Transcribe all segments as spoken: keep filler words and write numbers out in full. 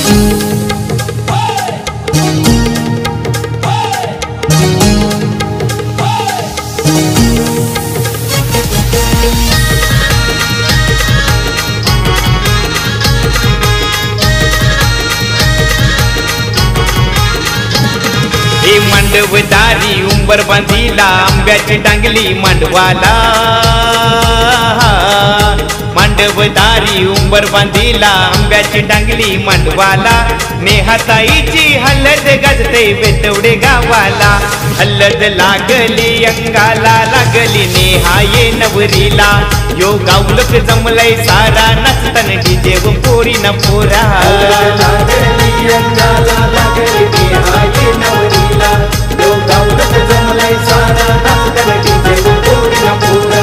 मांडवदारी उंबर बांधिला आंब्याची टांगली मांडवाला मांडवदारी उंबर बांधिला आंब्याची टांगली मांडवाला नेहाताईची हलद गाजते बेतवडे गावाला हलद लागली अंगाला लागली नेहा ये नवरीला यो गावलक जमलय सारा नचतन डीजे व पोरी न पोरा लागली अंगाला लागली नेहा ये नवरीला यो गावलक जमलय सारा नचतन डीजे व पोरी न पोरा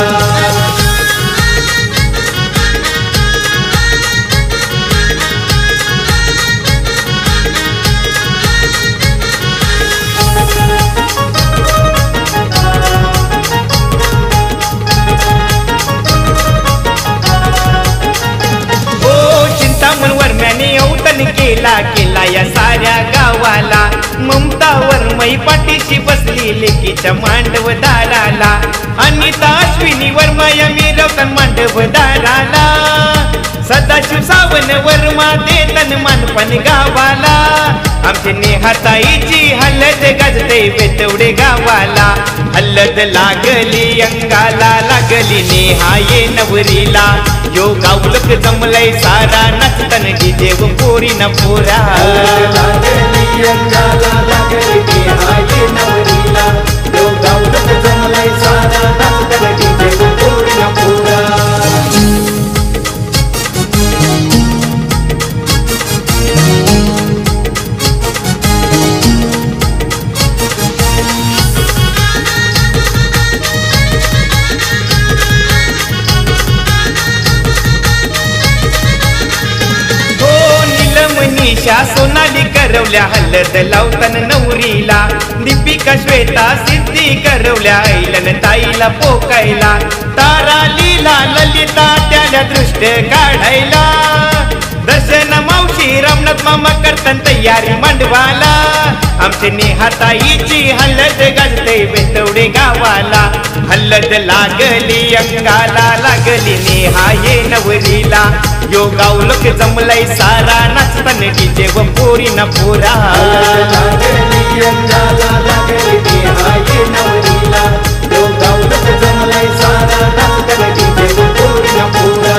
केला केला या साऱ्या गावाला ममतावर मै पाठीशी बसली लेकीच्या मांडवदाराला अनिता अश्विनी वर्मा या मिरवतन मांडवदाराला सदाशिव सावन वर्मा देतन मानपण गावाला आमची नेहाताईची हलद गाजते बेतवडे गावाला हलद लागली अंगाला लागली नेहा ये नवरीला यो गावलक जमलय सारा नचतन डीजे व पोरी न पोरा लागली अंगाला लागली नेहा ये नवरीला यो गावलक जमलय सारा नचतन डीजे व पोरी न पोरा निशा सोनाली करवल्या हलद लावतन नवरीला दीपिका श्वेता सिद्धी करवल्या ऐलन ताईला पोकायला तारा लीला ललिता त्याला दृष्ट काढायला दर्शन मावशी रामनाथ मामा करतन तयारी मांडवाला आमचे नेहाताईची हलद गाजते बेतवडे गावाला हलद लागली अंगाला लागली नेहा ये नवरीला यो गावलक जमलय सारा नचतन डीजे व पोरी न पोरा लागली अंगाला लागली नेहा ये नवरीला यो गावलक जमलय सारा नचतन डीजे व पोरी न पोरा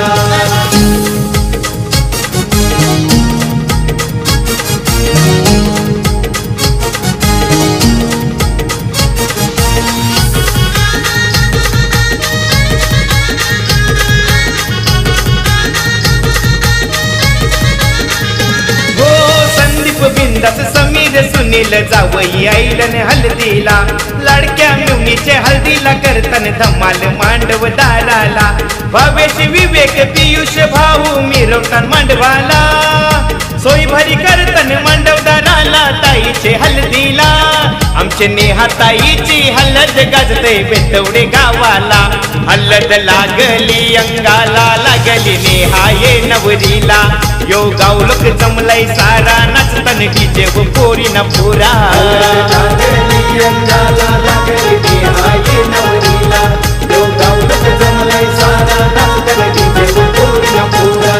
बिंदास समीर सुनील जावई ऐलन हल्दीला लाडक्या मिवणीचे हल्दीला करतन धमाल मांडवदाराला भावेश विवेक पियुष भाऊ मिरवतन मांडवाला सोई भरी करतन मांडवदाराला ताईचे हल्दीला आमचे नेहाताईची हलद गाजते बेतवडे गावाला हलद लागली अंगाला लागली नेहा ये नवरीला यो गावलक जमलय सारा नचतन डीजे व पोरी न पोरा लागली अंगाला लागली नेहा ये नवरीला यो गावलक जमलय सारा नचतन डीजे व पोरी न पोरा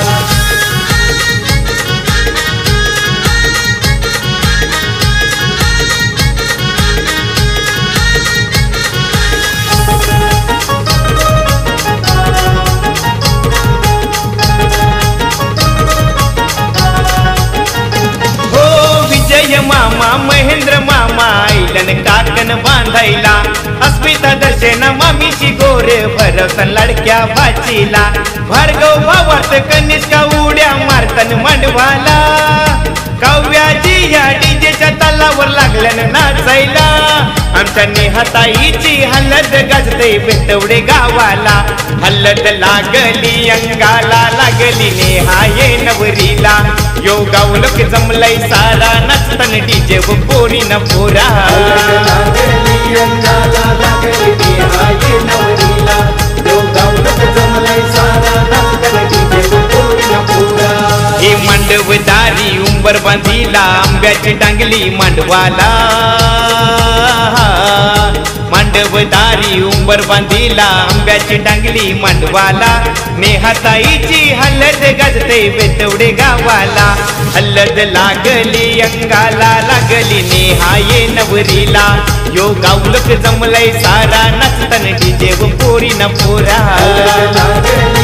मामा महेंद्र मामा ऐलन काकन बांधायला अस्मिता दर्शन मामीची गोरे भरवतन लाडक्या भाचीला भार्गव भावात कनिष्का उड्या मारतन मांडवाला काव्याजी या डीजेच्या तालावर लागल्यान नाचायला आमच्या नेहाताईची हलद गाजते बेतवडे गावाला हलद लागली अंगाला लागली नेहा ये नवरीला यो गावलक जमलय सारा नचतन डीजे व पोरी न पोरा लागली अंगाला लागली नेहा ये नवरीला यो गावलक जमलय सारा नचतन डीजे व पोरी न पोरा हे मांडवदारी आंब्याची टांगली मांडवाला, मांडवदारी उंबर बांधिला आंब्याची टांगली मांडवाला. नेहाताईची हलद गाजते बेतवडे गावाला, हलद लागली अंगाला लागली नेहाये नवरीला. यो गावलक जमलय सारा नाचतन डीजे व पोरी न पोरा.